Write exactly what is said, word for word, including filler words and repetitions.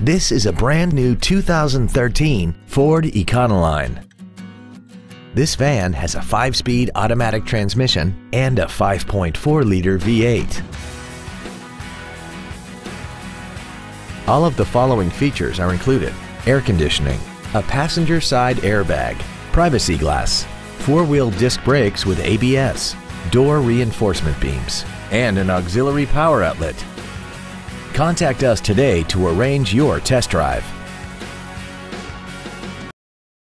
This is a brand new two thousand thirteen Ford Econoline. This van has a five-speed automatic transmission and a five point four liter V eight. All of the following features are included: air conditioning, a passenger side airbag, privacy glass, four-wheel disc brakes with A B S, door reinforcement beams, and an auxiliary power outlet. Contact us today to arrange your test drive.